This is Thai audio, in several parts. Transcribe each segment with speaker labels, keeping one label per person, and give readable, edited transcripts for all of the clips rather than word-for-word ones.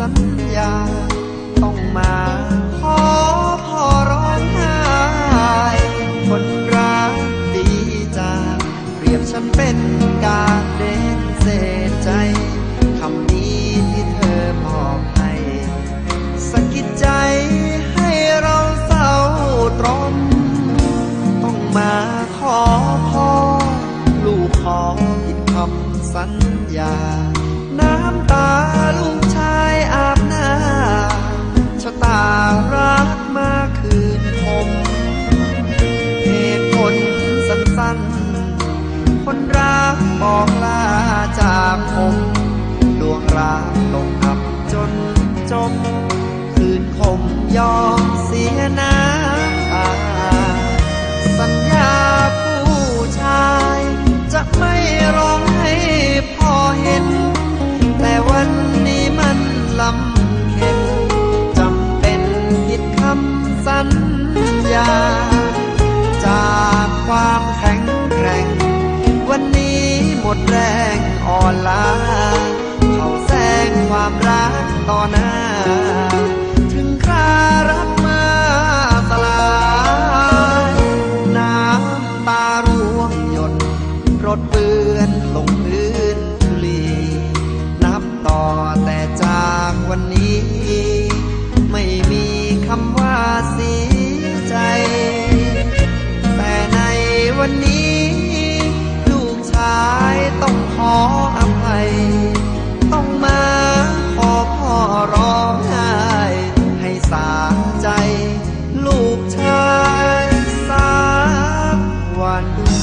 Speaker 1: สัญญาต้องมาขอพ่อร้องไห้คนรักดีจากเปรียบฉันเป็นกากเด่นเศษใจคำนี้ที่เธอบอกให้สะกิดใจให้เราเศร้าตรมต้องมาขอพ่อลูกขอผิดคำสัญญาน้ำตาลูกชายอาบหน้าชะตารักมาคืนคมเหตุผลสั้นๆคนรักบอกลาจากผมดวงรักตกอับจนจมคืนคมยอมเสียน้ำตาสัญญาผู้ชายจะไม่ร้องให้พ่อเห็นแต่วันนี้มันลำเค็ญจำเป็นผิดคำสัญญาจากความแข็งแกร่งวันนี้หมดแรงอ่อนล้าเขาแซงความรักต่อหน้าถึงครารักมาสลายน้ำตาร่วงหยดรดเปื้อนลงพื้นทุลีนับต่อแต่จากวันนี้ไม่มีคำว่าเสียใจแต่ในวันนี้ลูกชายต้องขออภัยต้องมาขอพ่อร้องไห้ให้สาใจลูกชายสักวัน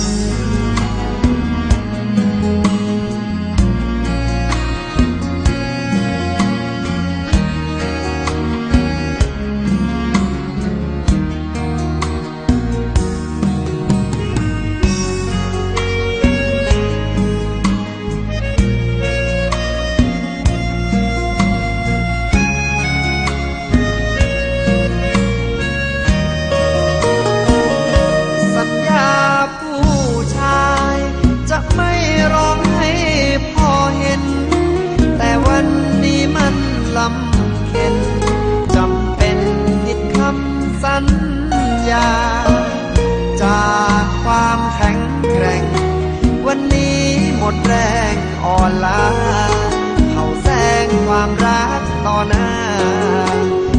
Speaker 1: จากความแข็งแกร่งวันนี้หมดแรงอ่อนล้าเขาแซงความรักต่อหน้า